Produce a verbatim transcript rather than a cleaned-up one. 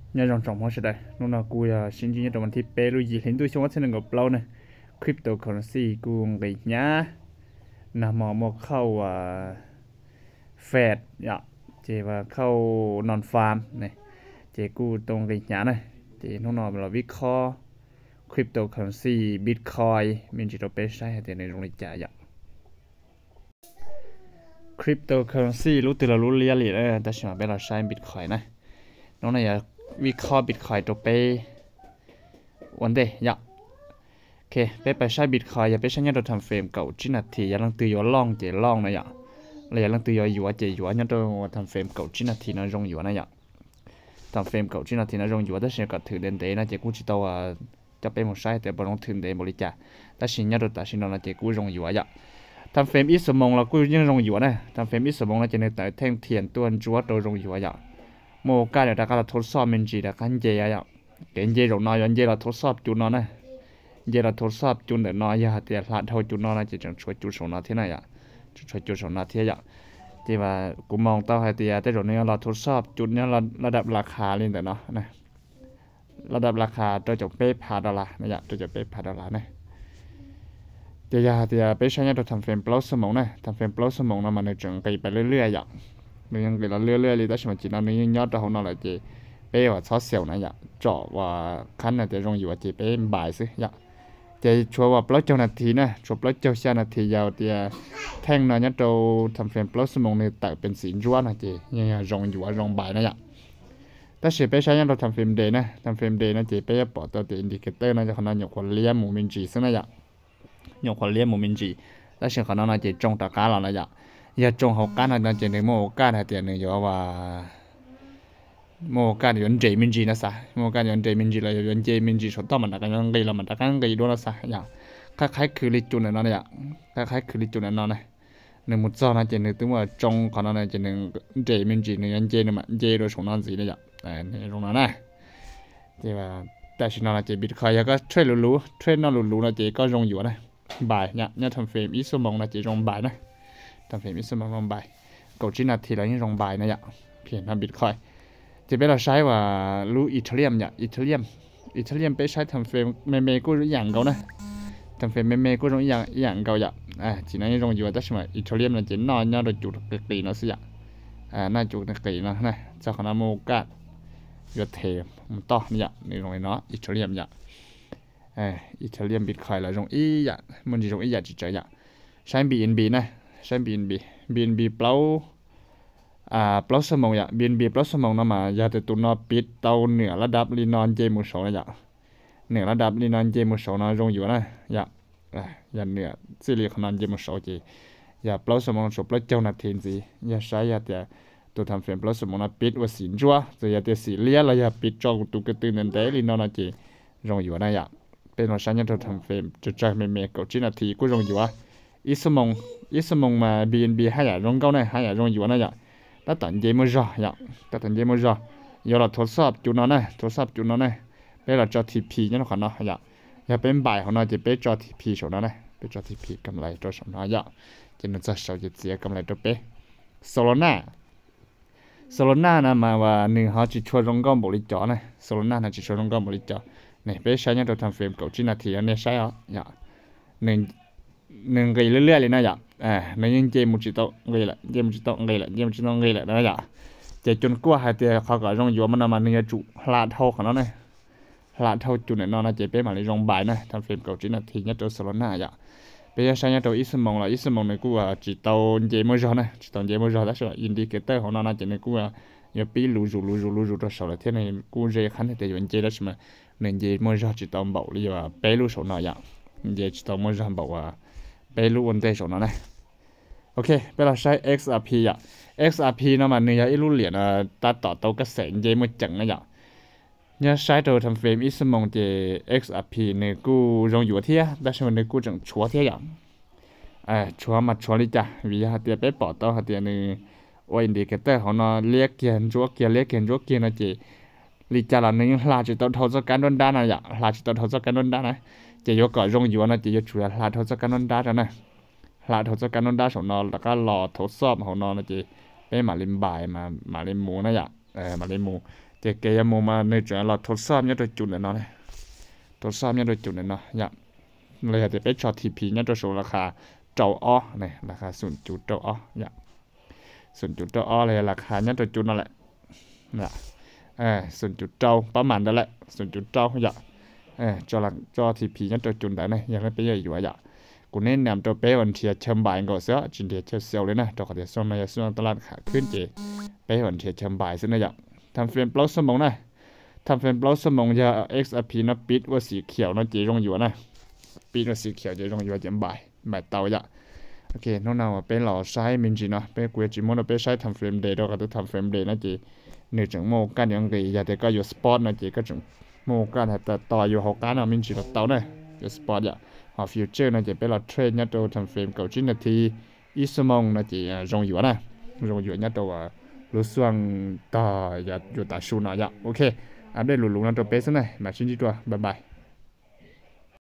nhà rong trọng hóa sẽ đây nó là cú ya xin chỉ trongวันที่เปรูยีเห็นตัวช่วงว่าเส้นกับเราเนี่ยคริปโตเคอเรนซีกูงไงเนี้ยนะมอมอเข้าอ่าเฟดเนี่ยเจว่าเข้านอนฟาร์มเนี่ยเจกูตรงไงเนี้ยนะเจน้องนอนเราวิเคราะห์คริปโตเคอเรนซีบิตคอยมินจิโตเปใช้แต่ในโรงเรียนจ่ายคริปโตเคอเรนซีรู้ตัวเรารู้เรียเลยนะแต่ฉันไม่เราใช้บิตคอยนะน้องนายวิเคราะห์บิตคอยตัวเป้วันเดย์ยะโอเคเป้ไปใช้บิตคอยอย่าไปใช้เนี่ยเราทำเฟรมเก่าจีนาทีอย่าลังตือล่องเจล่องนะยะเลยอย่าลังตืออยู่ว่าเจอยู่ว่าเนี่ยเราทำเฟรมเก่าจีนาทีนะรงอยู่นะยะทำเฟรมเก่าจีนาทีนะรงอยู่ว่าแต่ฉันก็ถือเดินเดย์นะเจกูจิตว่าจะเป็นหมดใช้แต่บางถือเดย์บริจาคแต่ฉันเนี่ยเราแต่ฉันเราเจกูรงอยู่ว่ะยะทำเฟรมอีสมองเรากูยังรงอยู่นะทำเฟรมอีสมองเราจะในแต่แท่งเทียนตัวจัวตัวรงอยู่ว่ะยะโมกาเดี๋ยวเราก็ทดสอบมันจีเดี๋ยวกันเจียอย่างเก่งเจียเราน้อยยันเจียเราทดสอบจุดนอนนะเจียเราทดสอบจุดเดี๋ยวน้อยอย่าเดี๋ยวพลาดเท่าจุดนอนนะจะจังช่วยจุดสองนาทีนะอย่างช่วยจุดสองนาทีอย่างที่ว่ากูมองต่อให้เดียแต่ตรงนี้เราทดสอบจุดนี้เราระดับราคาเลยแต่เนาะนะระดับราคาตัวจะเป๊ะพาดอลลาร์นะอย่างตัวจะเป๊ะพาดอลลาร์นะเดียเดียเป๊ะใช้เนี่ยเราทำเฟรมเปล่าสมองนะทำเฟรมเปล่าสมองนะมันจะไปไปเรื่อยๆอย่างมันยังเกิดเรื่อยๆเลยแต่สมัยจีนนั้นยังยอดเราหน่อยเจเป้ว่าชอบเสียวนะอย่าเจาะว่าขั้นน่ะจะรงอยู่ว่าเจเป้บ่ายสิอย่าเจชัวว่าปลั๊กเจ้านาทีนะชัวปลั๊กเจ้าเช้านาทียาวเดียแท่งนั้นเนี่ยเราทำเฟรมปลั๊กสมองในแต่เป็นสีจ้วนะเจยังรงอยู่ว่ารงบ่ายนะอย่าแต่เชเป้ใช้ยังเราทำเฟรมเดย์นะทำเฟรมเดย์นะเจเป้ปอดตัวเดย์อินดิเคเตอร์นะจะขนาดหยกคนเลี้ยมหมูมินจีซึ่งนะอย่าหยกคนเลี้ยมหมูมินจีแต่เชื่อขนาดนั้นเจจงตะการเรานะอย่าอย่าจงเขาการนั้นเจในโมการให้เตียนเนี่ยว่าโมการย้อนเจมินจีนะซะโมการย้อนเจมินจีเลยย้อนเจมินจีชดต่อมันกันย้อนเกยเรามันตะกันเกยด้วยนะซะอย่างคล้ายๆคือลิจุนนั่นเนี่ยคล้ายๆคือลิจุนนั่นนะหนึ่งมุดซ้อนนะเจนึกถึงว่าจงขนาดนั้นเจนึงเจมินจีเนี่ยย้อนเจเนี่ยมันเจโดยสองนั่นสิเนี่ยแต่ในตรงนั้นนะเจว่าแต่ชินนั่นเจบิตคอยก็เทรดรู้ๆเทรดนั่นรู้ๆนะเจก็รงอยู่นะบ่ายเนี่ยเนี่ยทำเฟรมอีสมองนะเจรงบ่ายนะทำเฟรมอีสมองรงบ่ายกดจีนาทีแล้วยังรงบ่ายนะเนี่ยเพียงทำบิตคอยจะเป็นเราใช้ว่ารู้อิตาเลียมเนี่ยอิตาเลียมอิตาเลียมไปใช้ทำเฟรมเมเมกูอย่างเก่านะทำเฟรมเมเมกูตรงอย่างอย่างเก่าอย่างอ่าจีนั้นรงอยู่แต่สมัยอิตาเลียมเนี่ยจะนอนเนี่ยเราจุดกรีนะสิอ่ะอ่าน่าจุดกรีนะนะจากคณะโมกัสยศเทมมันต่อเนี่ยในตรงนี้เนาะอิตาเลียมเนี่ยเอออิตาเลียมบิตคอยแล้วตรงอีอย่างมันจะตรงอีอย่างจิตใจอย่างใช้ บี เอ็น บี นะใช้ บี เอ็น บี บี เอ็น บี เปล่าอ่าเปล่าสมองอย่าง บี เอ็น บี เปล่าสมองนั่นมาอย่าแต่ตัวนอปิดเตาเหนือระดับลีนอนเจมุสโซนะอย่างเหนือระดับลีนอนเจมุสโซนะรงอยู่นะอย่างอย่าเหนือสิริขนอนเจมุสโซจีอย่าเปล่าสมองสุดเปล่าเจ้าหน้าที่สิอย่าใช้อย่าแต่ตัวทำเฟรมเปล่าสมองนะปิดว่าสินจัวจะอย่าแต่สีเลี้ยแล้วอย่าปิดจอตุกตื่นเต้นแต่ลีนอนนะจีรงอยู่นะอย่างเป็นว่าใช้เนี่ยตัวทำเฟรมจะใจไม่เมกกับจีนาทีก็รงอยู่อ่ะอีสมองอีสมองมา บี เอ็น บี ให้อย่างรงเก้าเนี่ยให้อย่างรงอยู่นะอย่างถ้าตัดเยมจ่ออย่างถ้าตัดเยมจ่อยอเราทดสอบจุดนั้นนะทดสอบจุดนั้นนะเป็นเราจอทีพีเนี่ยขนาดอย่างอย่าเป็นบ่ายของเราจะเป็นจอทีพีส่วนนั้นนะเป็นจอทีพีกำไรตัวสองน้อยอย่างจะนั่นจะเราจะเสียกำไรตัวเป๊ะโซโลน่าโซโลน่านะมาว่าหนึ่งเขาจะช่วยรงก้อนบริจาคนะโซโลน่าน่าจะช่วยรงก้อนบริจาคเนี่ยเป็นใช้เนี่ยเราทำเฟรมเก่าจีนาทีอันนี้ใช้อ่ะอย่างหนึ่งหนึ่งกี่เรื่อยๆเลยนะอย่างอ่าในยังเจมุจิโตเงยละเจมุจิโตเงยละเจมุจิโตเงยละนะอย่างเจจนกว่าให้เตียเขาก็รงอยู่มันมาเนื้อจุหลาเท่าของนั่นเลยหลาเท่าจุเนี่ยนอนนะเจเป็นมาเลยรงบ่ายนะทำเฟรมเก่าจีนาทีเนี่ยตัวโซโลน่าอย่างเป็นใช้เนี่ยตัวอิสมองละอิสมองในกูว่าจิโตเจมุจอนะจิโตเจมุจอแต่ส่วนอินดิเคเตอร์ของนั่นนะเจในกูว่าอย่าปีรูจูรูจูรูจูตัวสารเท่าในกูเจขันให้เตียวันเจได้ใช่ไหมในเจมุจอจิโตบอกเลยว่าเปรูสนาอย่างเจจิโตมุจอบอกว่าไปรู้วันเตะสองนั่นนะโอเคไปเราใช้ เอ็กซ์ อาร์ พี อ่ะ เอ็กซ์ อาร์ พี นั่นมันเนี่ยไอ้รู้เหรียญอ่ะตัดต่อตัวกระแสเยอะมันจังนะอย่างเนี่ยใช้ตัวทำเฟรมอีสมองเจ เอ็กซ์ อาร์ พี เนี่ยกูรงอยู่ที่อ่ะแต่ฉันเนี่ยกูจังชัวร์ที่อย่างเออชัวร์มาชัวร์เลยจ้ะวิธีเตียไปปอดตัวเตียเนี่ยว่าอินดิเคเตอร์ของเราเรียกเกียร์จัวเกียร์เรียกเกียร์จัวเกียร์นะเจลิจาระเนี่ยหลาจุดตัวทศกัณฐ์ด้านนะอย่างหลาจุดตัวทศกัณฐ์ด้านนะจะยกก่อนรงอยู่นะจะยกช่วยหลาทศกัณฐ์ด้านนะหลาทศกัณฐ์ด้านของนอนแล้วก็รอทดสอบของนอนนะจีเป็นมาลิมบายมามาลิมมูนะอย่างเออมาลิมมูเจ๊เกยโมมาในจุดเราทดสอบเนี่ยโดยจุดเลยเนาะทดสอบเนี่ยโดยจุดเลยเนาะอย่าเลยจะไปช็อตทีพีเนี่ยจะโชว์ราคาเจ้าอ้อเนี่ยราคาศูนย์จุดเจ้าอ้ออย่าศูนย์จุดเจ้าอ้อเลยราคาเนี่ยโดยจุดนั่นแหละเนี่ยเออศูนย์จุดเจ้าประมาณนั่นแหละศูนย์จุดเจ้าอย่าเออจอหลักจอทีพีเนี่ยโดยจุดไหนเนี่ยยังไม่ไปย่อยอยู่อย่ากูเน้นนำตัวเป้วันเทียเชิมบ่ายก่อนเสียจินเดียเชเซลเลยนะตัวเขาเดียส่วนมาส่วนตลาดขาขึ้นเจเป้วันเทียเชิมบ่ายซึ่งนะอย่าทำเฟรมเปล่าสมองนะทำเฟรมเปล่าสมองจะ เอ็กซ์ อาร์ พี นะปิดว่าสีเขียวนะเจรงอยู่นะปิดว่าสีเขียวเจรงอยู่เจ็บบ่ายบ่ายเตาอย่าโอเคน้องนาวเป็นหล่อใช้มินจีนะเป็นกูจิมอนเป็นใช้ทำเฟรมเดย์เราก็ต้องทำเฟรมเดย์นะเจหนึ่งจังโมกันยังไงอย่าแต่ก็อยู่สปอร์ตนะเจก็จังโมกันแต่ต่ออยู่หกกันนะมินจีเราเตาเนี่ยอยู่สปอร์ตอย่าหอฟิวเจอร์นะจะเป็นเราเทรนเนี่ยตัวทำเฟรมเก่าชิ้นนาทีอีสมองนะจะรงอยู่นะรงอยู่เนี่ยตัวรู้ส่วนต่ออย่าอยู่ตาชูนะอย่าโอเคอัปเดตหลุดๆนะตัวเป๊ะซะหน่อยมาชิ้นที่ตัวบ๊ายบาย